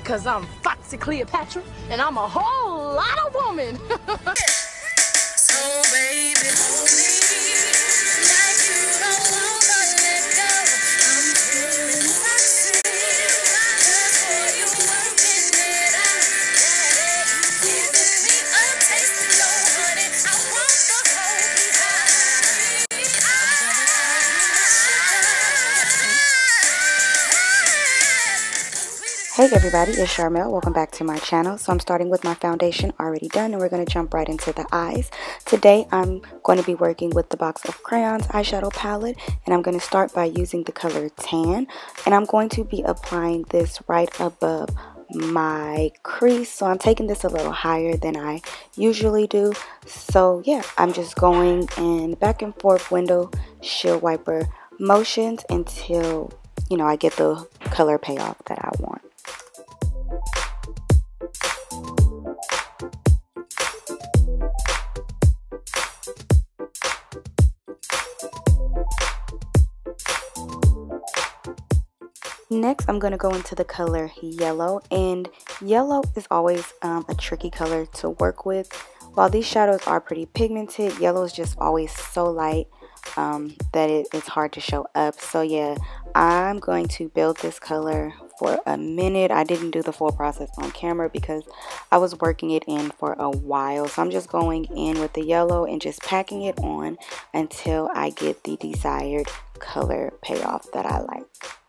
Cause I'm Foxy Cleopatra, and I'm a whole lot of woman. So baby, hold me like you don't wanna let go. I'm feeling foxy, just for you working it out. Yeah, you giving me a taste of your honey. I want the whole behind. Hey everybody, it's Charmel. Welcome back to my channel. So I'm starting with my foundation already done, and we're going to jump right into the eyes. Today I'm going to be working with the Box of Crayons eyeshadow palette, and I'm going to start by using the color Tan, and I'm going to be applying this right above my crease. So I'm taking this a little higher than I usually do. So yeah, I'm just going in back and forth window shield wiper motions until, you know, I get the color payoff that I want. Next, I'm going to go into the color Yellow, and yellow is always a tricky color to work with. While these shadows are pretty pigmented, yellow is just always so light that it's hard to show up. So yeah, I'm going to build this color for a minute. I didn't do the full process on camera because I was working it in for a while. So I'm just going in with the yellow and just packing it on until I get the desired color payoff that I like.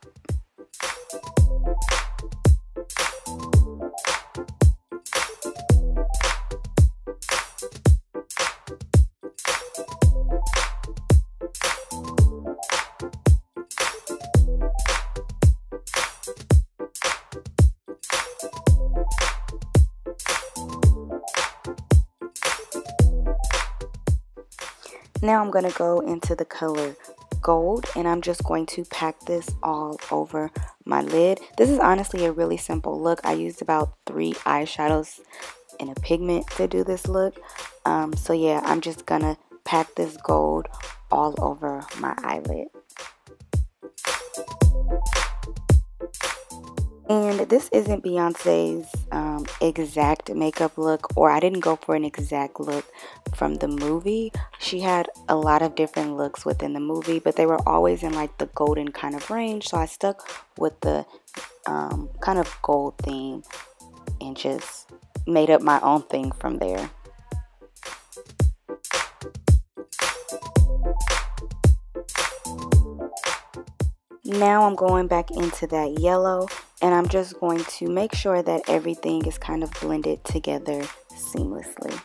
Now I'm going to go into the color Gold, and I'm just going to pack this all over my lid. This is honestly a really simple look. I used about 3 eyeshadows and a pigment to do this look. So yeah, I'm just going to pack this gold all over my eyelid. And this isn't Beyonce's exact makeup look, or I didn't go for an exact look from the movie. She had a lot of different looks within the movie, but they were always in like the golden kind of range. So I stuck with the kind of gold theme and just made up my own thing from there. Now I'm going back into that yellow, and I'm just going to make sure that everything is kind of blended together seamlessly.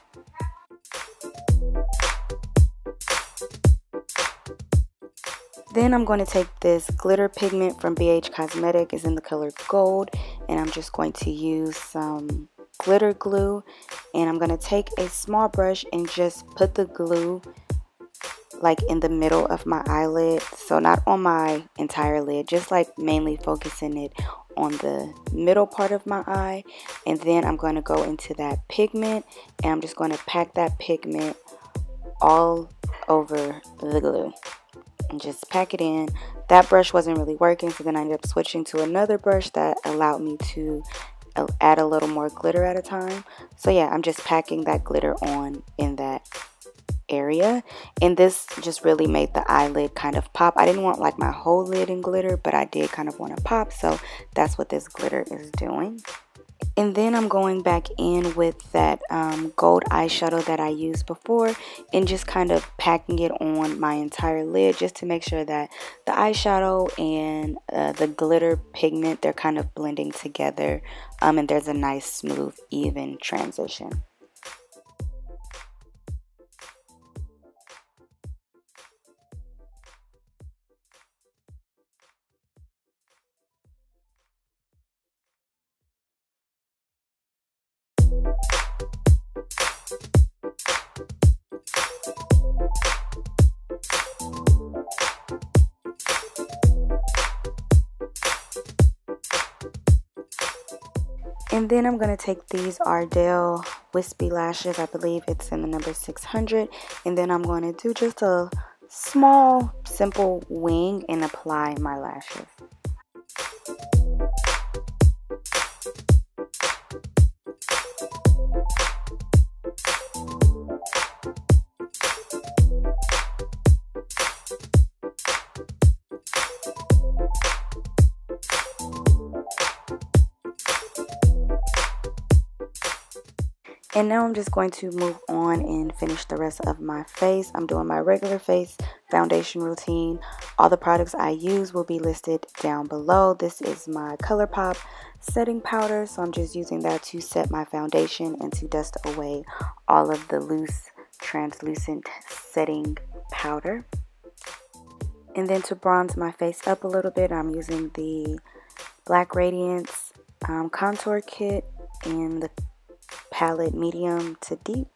Then I'm going to take this glitter pigment from BH Cosmetic, is in the color Gold, and I'm just going to use some glitter glue, and I'm going to take a small brush and just put the glue like in the middle of my eyelid, so not on my entire lid, just like mainly focusing it on the middle part of my eye. And then I'm going to go into that pigment, and I'm just going to pack that pigment all over the glue and just pack it in. That brush wasn't really working, so then I ended up switching to another brush that allowed me to add a little more glitter at a time. So yeah, I'm just packing that glitter on in that area, and this just really made the eyelid kind of pop. I didn't want like my whole lid in glitter, but I did kind of want to pop, so that's what this glitter is doing. And then I'm going back in with that gold eyeshadow that I used before and just kind of packing it on my entire lid, just to make sure that the eyeshadow and the glitter pigment, they're kind of blending together, and there's a nice smooth even transition. And then I'm going to take these Ardell Wispy Lashes. I believe it's in the number 600. And then I'm going to do just a small, simple wing and apply my lashes. And now I'm just going to move on and finish the rest of my face. I'm doing my regular face foundation routine. All the products I use will be listed down below. This is my ColourPop setting powder, so I'm just using that to set my foundation and to dust away all of the loose translucent setting powder. And then to bronze my face up a little bit, I'm using the Black Radiance contour kit in the palette medium to deep.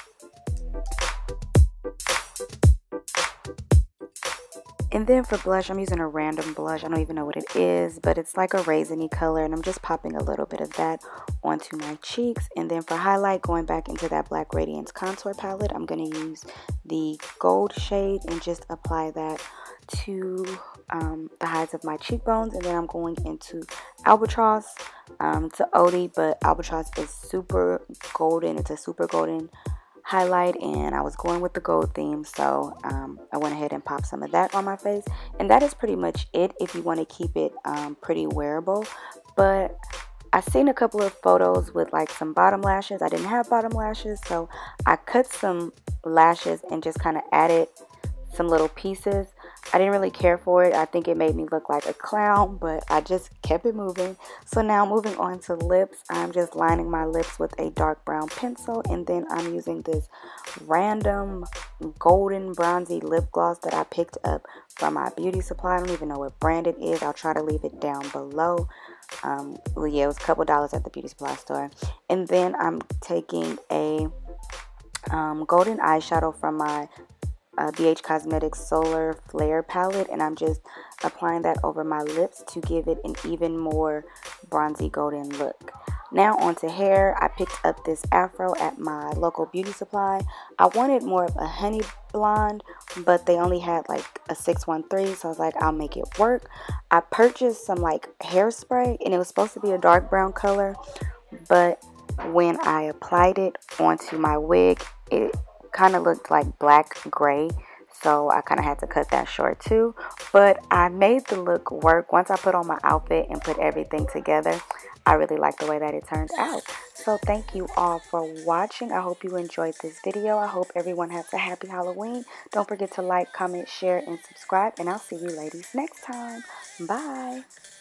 And then for blush, I'm using a random blush. I don't even know what it is, but it's like a raisiny color, and I'm just popping a little bit of that onto my cheeks. And then for highlight, going back into that Black Radiance contour palette, I'm going to use the gold shade and just apply that to the highs of my cheekbones. And then I'm going into Albatross. It's an oldie, but Albatross is super golden. It's a super golden highlight, and I was going with the gold theme, so I went ahead and popped some of that on my face. And that is pretty much it if you want to keep it pretty wearable. But I've seen a couple of photos with like some bottom lashes. I didn't have bottom lashes, so I cut some lashes and just kind of added some little pieces. I didn't really care for it. I think it made me look like a clown, but I just kept it moving. So now moving on to lips, I'm just lining my lips with a dark brown pencil, and then I'm using this random golden bronzy lip gloss that I picked up from my beauty supply. I don't even know what brand it is. I'll try to leave it down below. Well, yeah, it was a couple dollars at the beauty supply store. And then I'm taking a golden eyeshadow from my BH Cosmetics Solar Flare palette, and I'm just applying that over my lips to give it an even more bronzy golden look. Now onto hair. I picked up this afro at my local beauty supply. I wanted more of a honey blonde, but they only had like a 613, so I was like, I'll make it work. I purchased some like hairspray, and it was supposed to be a dark brown color, but when I applied it onto my wig, it kind of looked like black gray, so I kind of had to cut that short too. But I made the look work. Once I put on my outfit and put everything together, I really like the way that it turned out. So thank you all for watching. I hope you enjoyed this video. I hope everyone has a happy Halloween. Don't forget to like, comment, share, and subscribe, and I'll see you ladies next time. Bye.